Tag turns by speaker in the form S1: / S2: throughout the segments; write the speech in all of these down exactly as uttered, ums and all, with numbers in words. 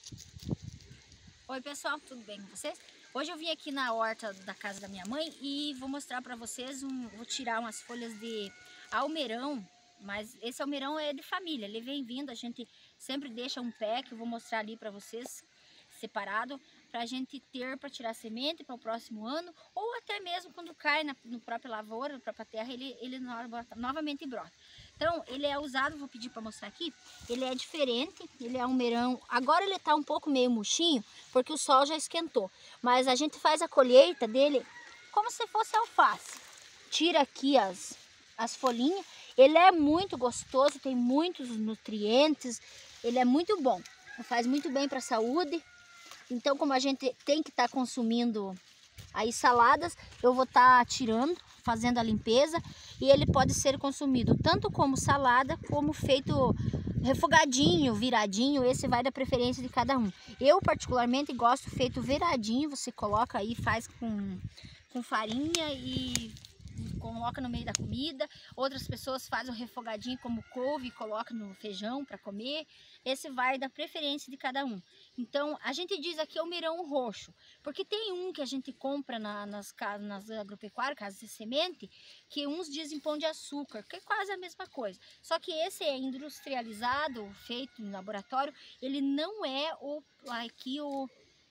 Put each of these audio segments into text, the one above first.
S1: Oi pessoal, tudo bem com vocês? Hoje eu vim aqui na horta da casa da minha mãe e vou mostrar para vocês, um, vou tirar umas folhas de almeirão, mas esse almeirão é de família, ele vem vindo, a gente sempre deixa um pé que eu vou mostrar ali para vocês, separado, para a gente ter para tirar semente para o próximo ano, ou até mesmo quando cai na no própria lavoura, na própria terra, ele, ele novamente brota. Então, ele é usado, vou pedir para mostrar aqui, ele é diferente, ele é almeirão, agora ele está um pouco meio murchinho, porque o sol já esquentou, mas a gente faz a colheita dele como se fosse alface. Tira aqui as, as folhinhas, ele é muito gostoso, tem muitos nutrientes, ele é muito bom, faz muito bem para a saúde. Então, como a gente tem que estar tá consumindo aí saladas, eu vou estar tá tirando, fazendo a limpeza, e ele pode ser consumido tanto como salada, como feito refogadinho, viradinho, esse vai da preferência de cada um. Eu particularmente gosto feito viradinho, você coloca aí, faz com, com farinha e coloca no meio da comida. Outras pessoas fazem o refogadinho como couve e coloca no feijão para comer. Esse vai da preferência de cada um. Então, a gente diz aqui almeirão roxo, porque tem um que a gente compra na, nas casas, nas agropecuárias, casas de semente, que uns dizem pão de açúcar, que é quase a mesma coisa. Só que esse é industrializado, feito em laboratório, ele não é o, aqui o...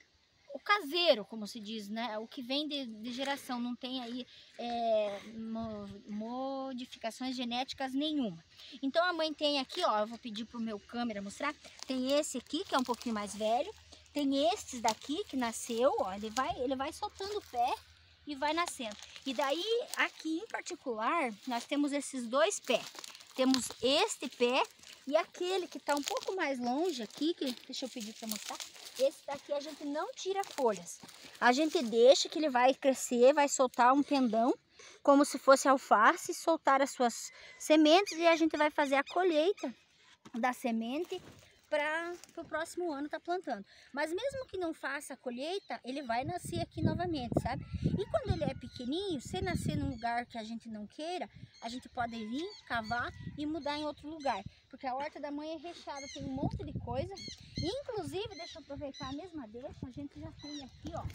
S1: o caseiro, como se diz, né? O que vem de, de geração, não tem aí é, mo, modificações genéticas nenhuma. Então a mãe tem aqui, ó, eu vou pedir pro meu câmera mostrar, tem esse aqui que é um pouquinho mais velho, tem estes daqui que nasceu, ó, ele vai, ele vai soltando o pé e vai nascendo. E daí aqui em particular nós temos esses dois pés, temos este pé e aquele que está um pouco mais longe aqui, que deixa eu pedir para mostrar. Esse daqui a gente não tira folhas. A gente deixa que ele vai crescer, vai soltar um pendão, como se fosse alface, soltar as suas sementes e a gente vai fazer a colheita da semente para o próximo ano estar tá plantando. Mas mesmo que não faça a colheita, ele vai nascer aqui novamente, sabe? E quando ele é pequenininho, se nascer num lugar que a gente não queira, a gente pode vir, cavar e mudar em outro lugar. Porque a horta da mãe é recheada, tem um monte de coisa. Inclusive, deixa eu aproveitar a mesma deixa, a gente já tem aqui, ó,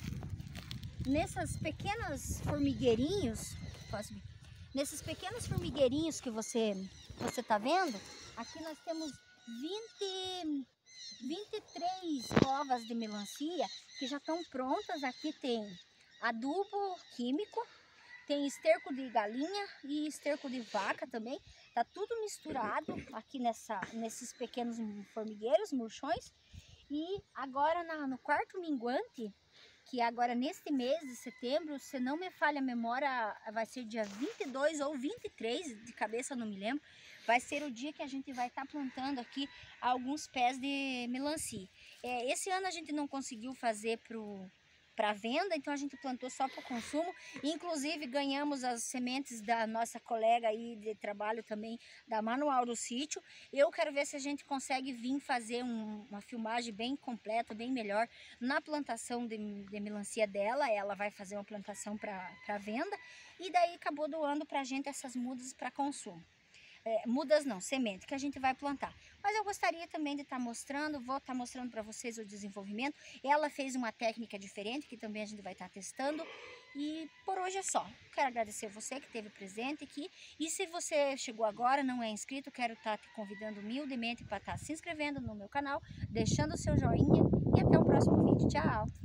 S1: nessas pequenas formigueirinhos, posso ver? Nesses pequenos formigueirinhos que você você tá vendo, aqui nós temos vinte, vinte e três covas de melancia que já estão prontas. Aqui tem adubo químico, tem esterco de galinha e esterco de vaca também. Tá tudo misturado aqui nessa, nesses pequenos formigueiros, murchões. E agora na, no quarto minguante, que agora neste mês de setembro, se não me falha a memória, vai ser dia vinte e dois ou vinte e três, de cabeça não me lembro, vai ser o dia que a gente vai estar tá plantando aqui alguns pés de melancia. É, esse ano a gente não conseguiu fazer pro para venda, então a gente plantou só para o consumo. Inclusive ganhamos as sementes da nossa colega aí de trabalho também, da Manual do Sítio. Eu quero ver se a gente consegue vir fazer um, uma filmagem bem completa, bem melhor na plantação de, de melancia dela. Ela vai fazer uma plantação para venda e daí acabou doando para a gente essas mudas para consumo. É, mudas não, semente que a gente vai plantar. Mas eu gostaria também de estar tá mostrando, vou estar tá mostrando para vocês o desenvolvimento. Ela fez uma técnica diferente que também a gente vai estar tá testando. E por hoje é só. Quero agradecer você que esteve presente aqui. E se você chegou agora, não é inscrito, quero estar tá te convidando humildemente para estar tá se inscrevendo no meu canal, deixando o seu joinha e até o próximo vídeo. Tchau!